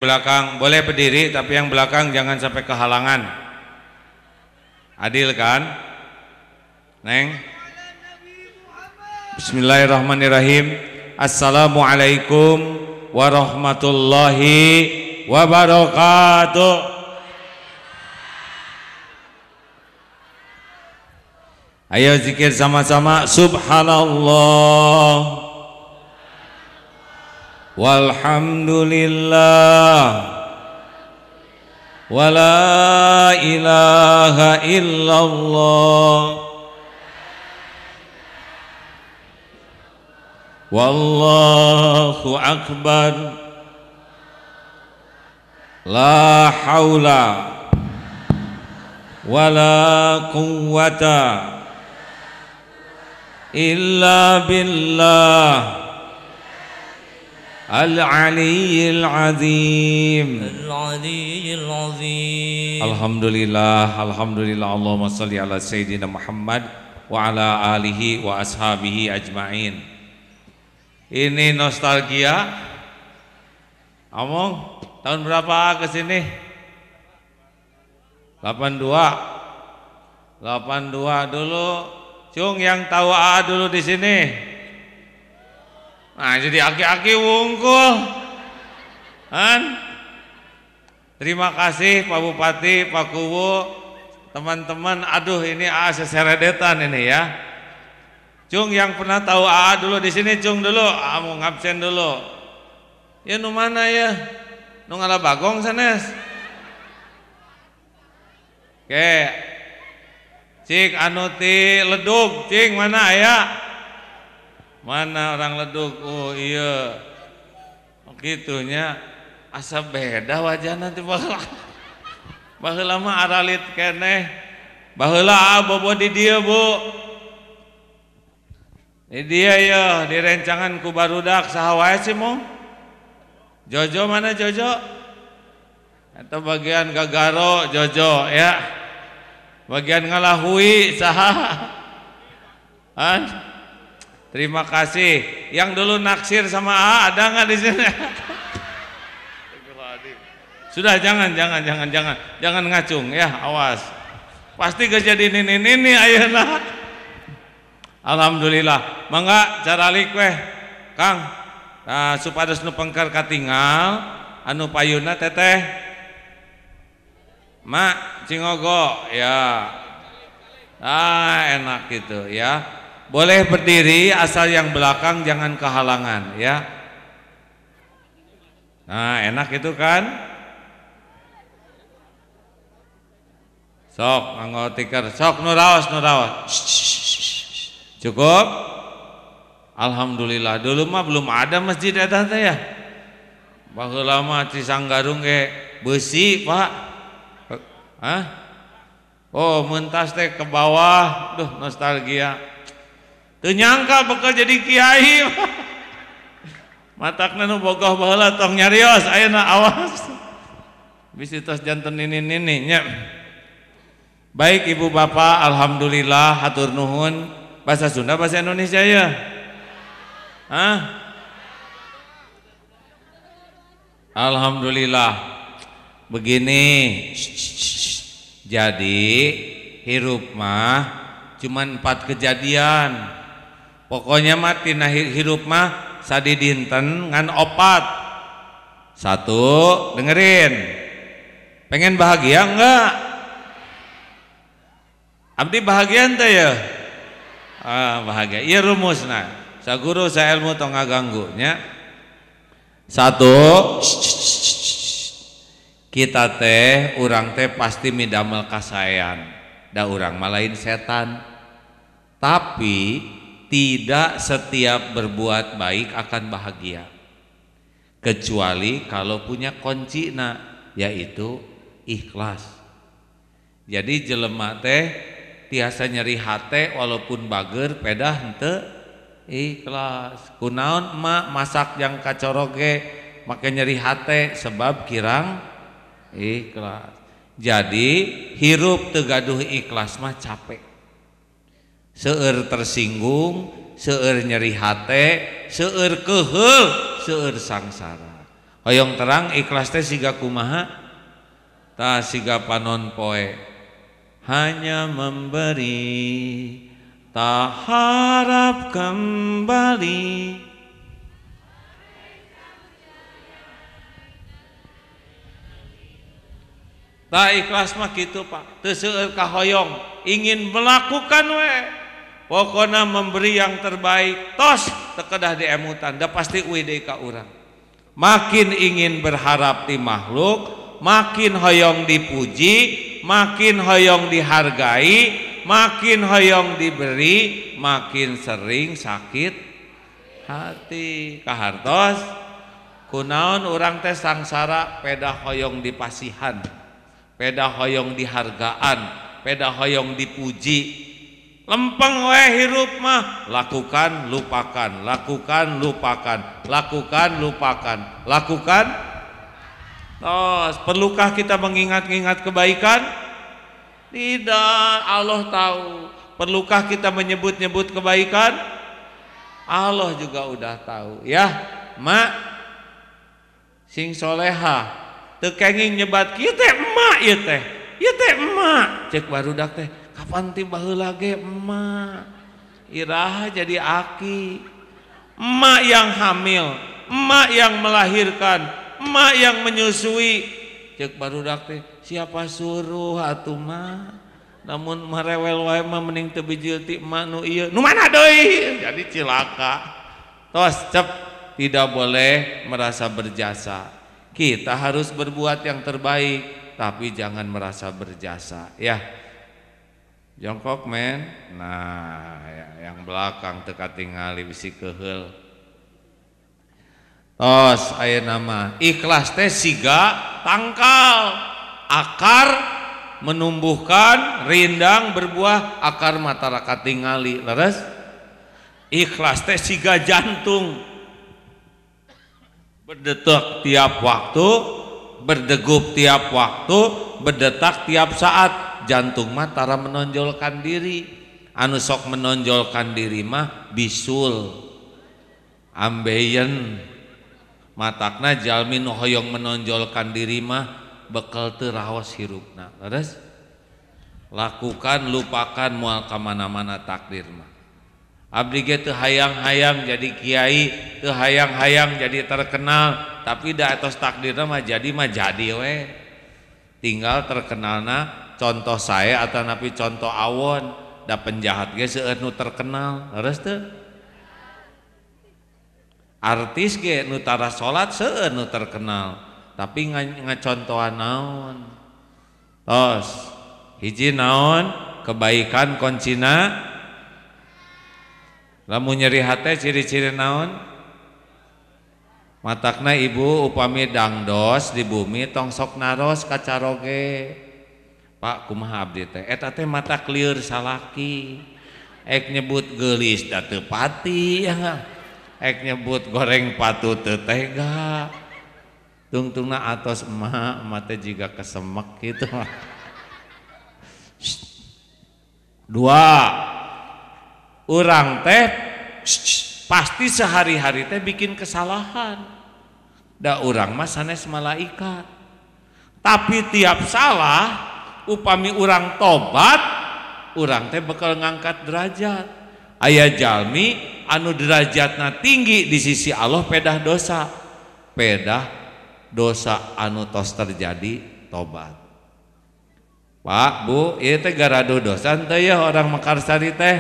belakang boleh berdiri, tapi yang belakang jangan sampai kehalangan. Adil kan, Neng? Bismillahirrahmanirrahim. Assalamualaikum warahmatullahi wabarakatuh. Ayo zikir sama-sama. Subhanallah walhamdulillah wala ilaha illallah wallahu akbar la haula wala quwwata illa billah Al-Aliyyil Azim. Al-Aliyyil Azim. Alhamdulillah, alhamdulillah. Allahumma shalli ala sayyidina Muhammad wa ala alihi wa ashabihi ajmain. Ini nostalgia. Omong, tahun berapa ke sini? 82. 82 dulu. Cung yang tahu A dulu di sini. Nah, jadi aki-aki wungkul. Kan? Terima kasih Pak Bupati, Pak Kuwu, teman-teman. Aduh, ini AA seseredetan ini ya. Cung yang pernah tahu AA dulu di sini, Cung dulu. AA mau ngabsen dulu. Ya nu mana ya? Nu ngalah bagong sanes. Oke. Cik anu ti Ledug, cing mana ya? Mana orang Ledug? Oh iya, gitunya asa beda wajah nanti baheula mah aralit keneh, baheula bobo di dia bu, di dia ya di rencangan ku barudak saha wae sih mau, Jojo mana Jojo? Atau bagian Gagaro Jojo ya, bagian ngalahui saha, an? Terima kasih. Yang dulu naksir sama A ada nggak di sini? Sudah jangan ngacung ya, awas. Pasti kejadian ini ayeuna. Alhamdulillah. Mangga caralik weh, Kang. Nah, supados nu pengker katinggal anu payuna teteh. Mak Cingogo ya. Ah, enak gitu ya. Boleh berdiri asal yang belakang jangan kehalangan ya. Nah enak itu kan. Sok nganggo tiker, sok nuraos. Cukup. Alhamdulillah. Dulu mah belum ada masjid eta teh ya. Baheula mah Cisanggarung ge besi Pak. Hah? Oh mentas teh ke bawah. Duh nostalgia. Teu nyangka bakal jadi kiai. Matakna nu bogoh baheula tong nyarios ayeuna awas. Bisi tos janten nini nya. Baik Ibu Bapak, alhamdulillah hatur nuhun. Bahasa Sunda bahasa Indonesia ya? Hah? Alhamdulillah. Begini. Jadi hirup mah cuman 4 kejadian. Pokoknya mati nah hirup mah sadi dinten ngan opat. 1, dengerin. Pengen bahagia enggak? Abdi bahagia ente ya? Ah, bahagia. Iya rumusna. Saguru sa ilmu tong ngaganggu nya. 1, kita teh urang teh pasti midamel kasayan. Da urang mah lain setan. Tapi tidak setiap berbuat baik akan bahagia, kecuali kalau punya kuncina, yaitu ikhlas. Jadi jelema teh tiasa nyeri hate walaupun bager pedah henteu ikhlas. Kunaon emak masak yang kacoroge make nyeri hate sebab kirang ikhlas. Jadi hirup teu gaduh ikhlas mah capek. Seueur tersinggung, seueur nyeri hate, seueur keheul, seueur sangsara. Hoyong terang ikhlas teh siga kumaha? Ta siga panon poe. Hanya memberi, tak harap kembali. Tak ikhlas mah gitu Pak. Teu seueur ka hoyong, ingin melakukan we. Pokona memberi yang terbaik, tos tekedah diemutan, da pasti uih deui ka urang. Makin ingin berharap di makhluk, makin hoyong dipuji, makin hoyong dihargai, makin hoyong diberi, makin sering sakit hati. Kahartos kunaon urang teh sangsara peda hoyong dipasihan, peda hoyong dihargaan, peda hoyong dipuji. Lempeng we hirup mah, lakukan lupakan, lakukan lupakan, lakukan lupakan, lakukan. Tos, perlukah kita mengingat-ingat kebaikan? Tidak, Allah tahu. Perlukah kita menyebut-nyebut kebaikan? Allah juga udah tahu. Ya, mak sing soleha teu kenging nyebat kieu teh emak ieu teh. Ieu teh emak, cek barudak teh. Kapan tiba heula ge emak? Iraha jadi aki. Emak yang hamil, emak yang melahirkan, emak yang menyusui. Cek barudak teh, siapa suruh atuh mah? Namun marewel wae mah mending teu bijil ti emak nu ieu. Nu mana deui? Jadi cilaka. Tos cep, tidak boleh merasa berjasa. Kita harus berbuat yang terbaik, tapi jangan merasa berjasa, ya. Jongkok men. Nah, yang belakang teka tingali bisi keheul. Tos aya nama ikhlas teh siga tangkal, akar menumbuhkan, rindang berbuah, akar masyarakat tingali. Leres? Ikhlas teh siga jantung, berdetak tiap waktu, berdegup tiap waktu, berdetak tiap saat. Jantung mah tara menonjolkan diri, anu sok menonjolkan diri mah bisul, ambeien. Matakna jalmi nu hoyong menonjolkan diri mah bekal teu raos hirupna. Leres? Lakukan lupakan moal ka mana-mana takdir mah. Abdi ge teu hayang-hayang jadi kiai, teu hayang-hayang jadi terkenal, tapi da etos takdirna mah jadi we. Tinggal terkenalna contoh saya atau napi contoh awon, da penjahat ge seueur nu terkenal. Leres teu? Artis ge nu tara salat seueur nu terkenal, tapi ngacontohan naon? Tos, hiji naon? Kebaikan kuncina. Lamun nyeri hate ciri-ciri naon? Matakna ibu upami dangdos di bumi tong sok naros kacaroge. Pak kumaha abdi teh? Eta teh mata clear salaki. Ek nyebut geulis da teu pati ya. Ek nyebut goreng patu teu tega. Tungtungna atos emak teh jiga kesemek kitu. Dua, urang teh pasti sehari-hari teh bikin kesalahan. Da urang mah sanes malaikat. Tapi tiap salah upami urang tobat, urang teh bakal ngangkat derajat. Aya jalmi anu derajatna tinggi di sisi Allah pedah dosa. Pedah dosa anu tos terjadi tobat. Pak, Bu, ieu teh garadu dosa teu ya orang Mekarsari teh?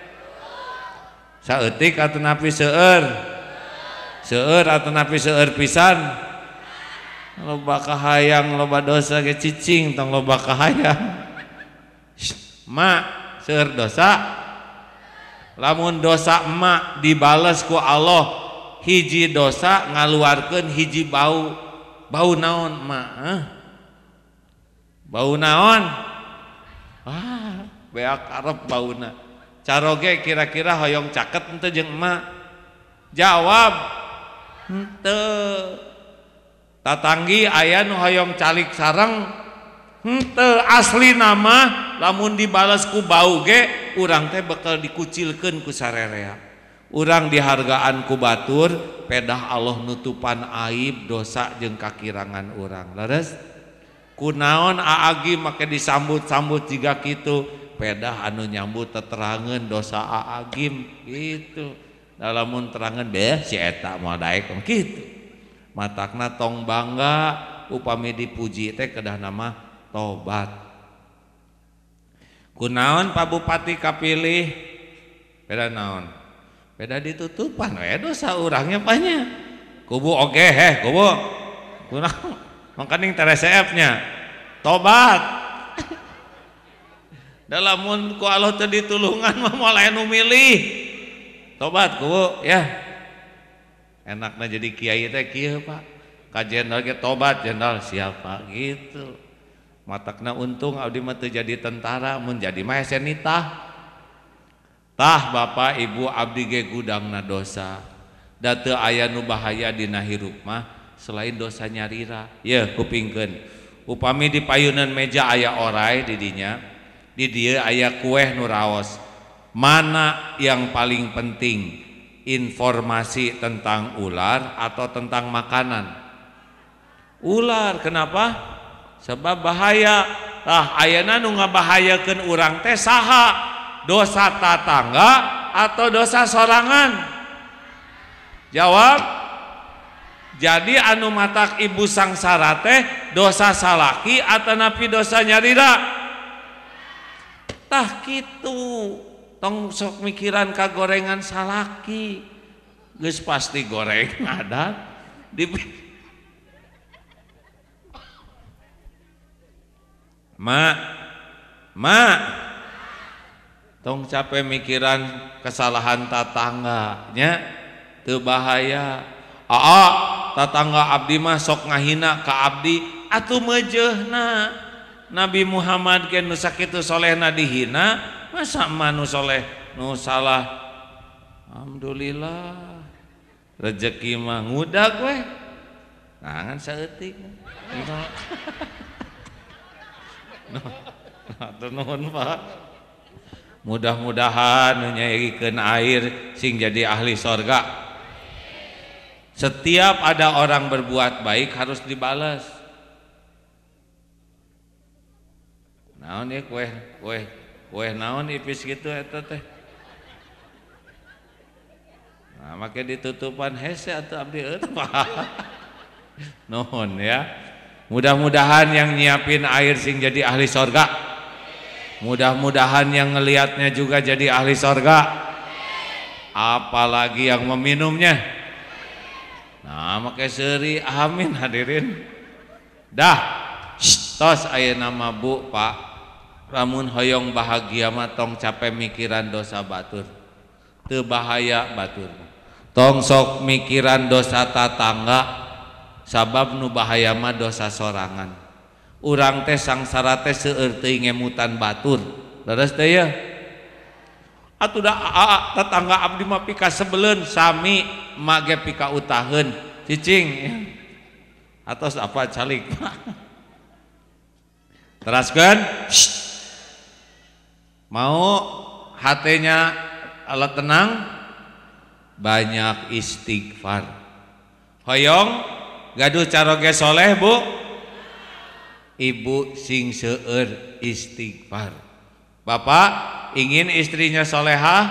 Saeutik atuh napi seueur? Seueur atuh napi seueur pisan? Loba kahayang loba dosa ge cicing tong loba kahayang. Mak seueur dosa, lamun dosa emak dibales ku Allah hiji dosa ngaluarkeun hiji bau. Bau naon emak? Bau naon? Beak arep bauna. Caroge kira-kira hoyong caket henteu jeung emak? Jawab henteu. Tatanggi aya nu hoyong calik sareng henteu. Asli nama lamun dibales ku bau ge urang teh bakal dikucilkeun ku sarerea. urang dihargaan ku batur pedah Allah nutupan aib dosa jeung kakirangan urang leres kunaon aagi make disambut-sambut jiga kitu pedah anu nyambut teterangan dosa aagim gitu dalamun terangan beh si eta moal daek kitu matakna tong bangga upami dipuji teh kedah nama tobat kunaon Pak Bupati kapilih beda naon beda ditutupan we dosa urangnya banyak kubu oge kubu kunaon mangkaning teresepnya tobat dalamun ku Allah teu ditulungan mah moal anu milih tobat kubu ya enakna jadi kiai teh kieu Pak ka jenderal ge tobat jenderal siapa gitu matakna untung abdi mah teu jadi tentara mun jadi mah hese nitah tah Bapak Ibu abdi ge gudangna dosa da teu aya nu bahaya dina hirup mah selain dosa nyarira ye kupingkeun upami di payunan meja aya oray di dinya di dieu aya kueh nu raos mana yang paling penting informasi tentang ular atau tentang makanan ular kenapa sebab bahaya tah ayeuna nu ngabahayakeun urang teh saha dosa tatangga atau dosa sorangan jawab jadi anu matak ibu sangsara teh dosa salaki atau napi dosa nyarira tah kitu tong sok mikiran kagorengan salaki geus pasti goreng adat di mak tong capek mikiran kesalahan tatangganya teu bahaya tatangga abdi mah sok ngahina ka abdi atuh meujeuhna Nabi Muhammad ke nu sakitu solehna dihina masa manu soleh nu salah alhamdulillah rezeki mah ngudag we nangan saeutik atur nuhun Pak mudah-mudahan nyairikeun air sing jadi ahli sorga. Setiap ada orang berbuat baik harus dibalas. Naon ya kue naon ipis gitu eta teh. Nah make ditutupan hese atuh abdi eueuh nuhun ya. Mudah-mudahan yang nyiapin air sing jadi ahli sorga. Mudah-mudahan yang ngelihatnya juga jadi ahli sorga. Apalagi yang meminumnya. Nah make seuri amin hadirin. Dah tos aya nama Bu Pak lamun hoyong bahagia mah tong capek mikiran dosa batur teu bahaya batur tong sok mikiran dosa tatangga sabab nu bahaya mah dosa sorangan. Urang teh sangsara teh seueur teuing ngemutan batur leres teh ya atuh da tetangga abdi mah pika sebeleun sami mage pika utaheun cicing atos apa calik teraskeun mau hatenya alat tenang banyak istighfar hoyong gaduh caroge soleh Bu ibu sing seueur istighfar Bapak ingin istrinya solehah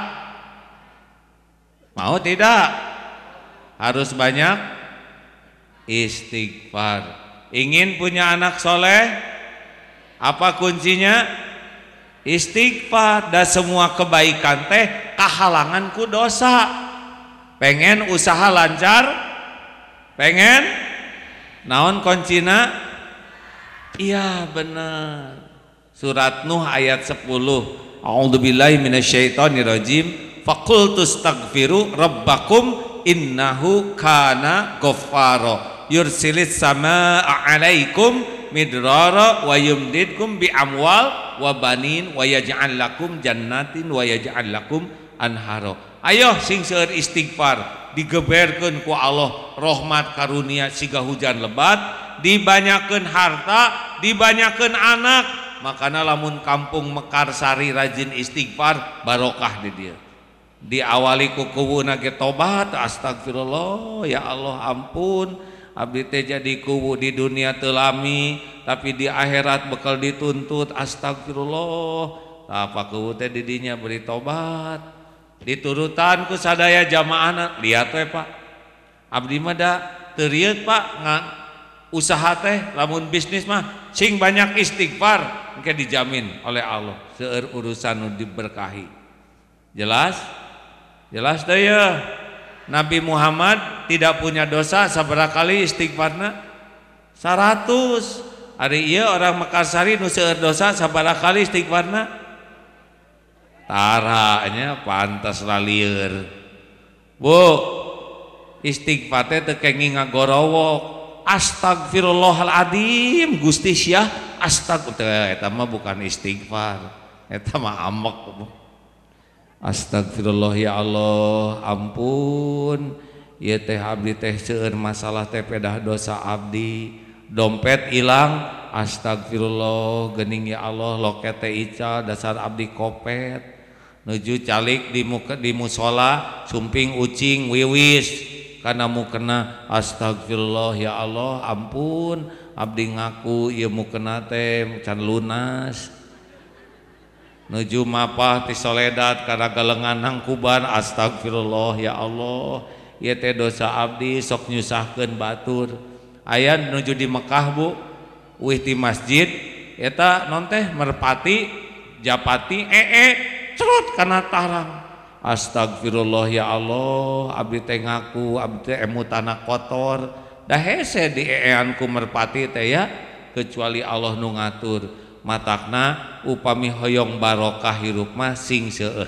mau tidak harus banyak istighfar ingin punya anak soleh apa kuncinya istighfar dan semua kebaikan teh kahalangan ku dosa pengen usaha lancar pengen naon kuncina iya benar surat Nuh ayat 10 A'udzubillahi minasyaitonirrajim faqultu astaghfiru rabbakum innahu kana ghaffara yursilis samaa 'alaikum midrara wa yumdidkum bi amwal wa banin wa yaj'al lakum jannatin wa yaj'al lakum anhara. Ayo sing seueur istighfar digeberkeun ku Allah rahmat karunia siga hujan lebat dibanyakeun harta dibanyakeun anak makana lamun kampung Mekarsari rajin istighfar barokah di dieu diawali ku kuwuna ge tobat, astagfirullah ya Allah ampun abdi teh jadi kuwu di dunia teu lami tapi di akhirat bakal dituntut, astagfirullah. Apa kuwu teh di dinya beri tobat diturutan ku sadaya jamaahna. Lihat we Pak, abdi mah da teu rieut Pak usaha teh lamun bisnis mah sing banyak istighfar engke dijamin oleh Allah seueur urusan nu diberkahi. Jelas? Jelas deh ya. Nabi Muhammad tidak punya dosa sabaraha kali istighfarna? 100. Ari ieu orang Mekarsari nu seueur dosa sabaraha kali istighfarna? Taranya pantas lalieur. Bu, istighfar teh teu kenging ngagorowok. Astagfirullahaladzim Gusti Syah, astagfirullah, eta mah bukan istighfar, eta mah amek. Astagfirullah ya Allah ampun ieu teh abdi teh seueur masalah teh pedah dosa abdi, dompet ilang, astagfirullah geuning ya Allah loket teh ical dasar abdi kopet, nuju calik di musola sumping ucing wiwis kana mukena, astagfirullah ya Allah ampun abdi ngaku ieu mukena teh can lunas. Nuju mapah ti soledad kana galengan hangkuban, astagfirullah ya Allah ieu teh dosa abdi sok nyusahkeun batur. Aya nuju di Mekah Bu, uih ti masjid eta non teh merpati japati cerut kana tarang. Astagfirullah ya Allah abdi teh ngaku abdi teh emutana kotor, dah hese di eeanku merpati teh ya, kecuali Allah nu ngatur. Matakna upami hoyong barokah hirup mah sing seueur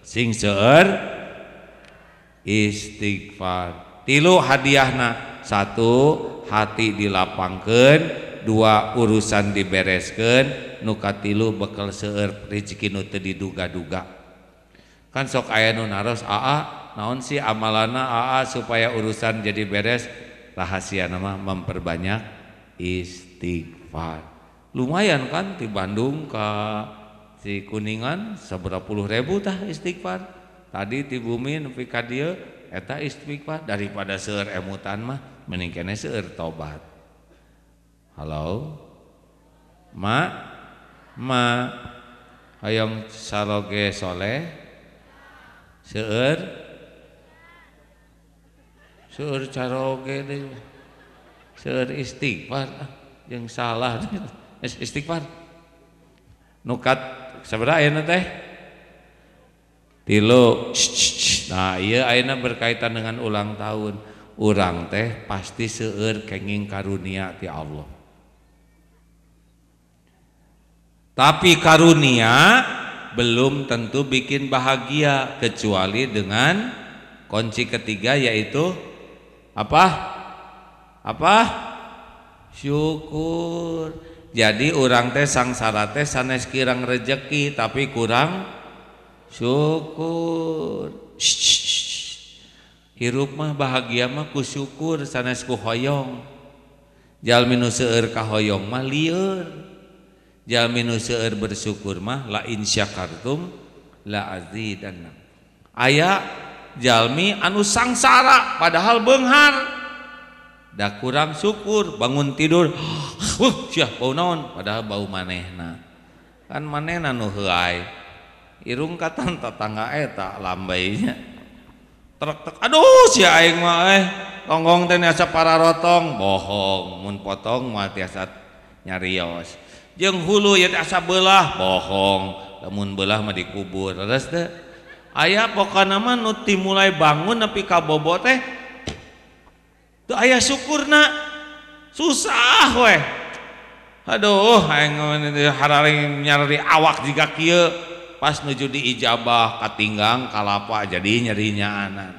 istighfar. 3 hadiahna, 1 hati dilapangkeun, 2 urusan dibereskeun, nu katilu bekal seueur rezeki nu teu diduga-duga. Kan sok aya nu naros aa naon sih amalana aa supaya urusan jadi beres, rahasia nama memperbanyak istighfar. Lumayan kan di Bandung ke si Kuningan seberapa puluh ribu tah istighfar. Tadi di bumi nepi ka dieu eta istighfar, daripada seueur emutan mah mending kene seueur tobat. Halo ma hayong saroge soleh seueur caroge deui seueur istighfar jeung salah istighfar. Nukat sabaraha ayeuna teh? 3. Nah ieu ayeuna berkaitan dengan ulang tahun. Urang teh pasti seueur kenging karunia ti Allah. Tapi karunia belum tentu bikin bahagia, kecuali dengan kunci ketiga, yaitu apa? Syukur. Jadi orang teh sangsara teh sanes kirang rejeki tapi kurang syukur. Hirup mah bahagia mah ku syukur sanes ku hoyong. Jalmi nu seueur ka hoyong mah lieur. Jalmi nu seueur bersyukur mah la in syakartum la azidanna. Aya jalmi anu sangsara padahal beunghar, da kurang syukur, bangun tidur syah bau naon padahal bau manehna. Kan manehna nu heuai. Irung katan tetangga eta lambainya. Trek aduh sia aing mah tonggong teh asa pararotong, bohong. Mun potong mah tiasa nyarios. Jeung hulu ya asa beulah, bohong. Lamun beulah mah dikubur. Terus teh aya pokona mah nu mulai bangun nepi ka bobo teh teu aya syukurna, susah weh. Aduh aing harari nyari awak jiga kieu, pas nuju di ijabah katinggang kalapa jadi nyerinya anan.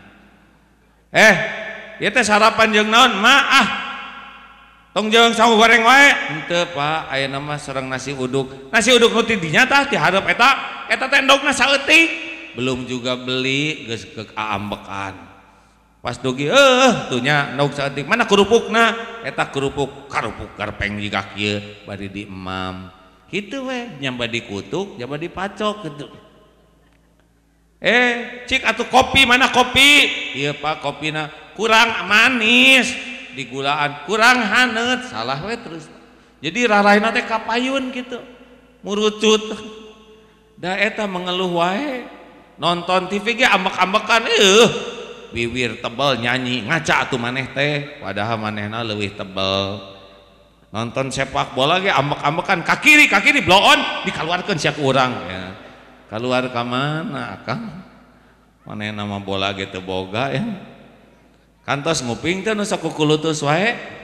Ieu teh sarapan jeung naon? Tong jeung sahu goreng wae. Henteu Pak, ayeuna mah sareng nasi uduk. Nasi uduk nu ti dinya tah ti hareup eta teh endogna saeutik. Belum juga beli geus keambekan. Pas dugi tuhnya endog saeutik. Mana kerupukna? Eta kerupuk garpeng jiga kieu bari di emam. Kitu we, nyamba dikutuk, nyamba dipacok gitu. Cik atuh kopi, mana kopi? Iya Pak, kopina kurang manis, digulaan kurang hanet, salah we terus. Jadi raraina teh kapayun gitu, murucut. Da eta mengeluh wae, nonton TV ge ambek-ambekan, bibir tebal nyanyi, ngaca atuh maneh teh, padahal manehna leuwih tebal. Nonton sepak bola ge ambek-ambekan, ka kiri blow on, dikaluarkeun sia ku urang ya. Keluar ke mana Kang? Mana nama bola gitu boga ya. Kantos nguping teh nu sakukulutus wae.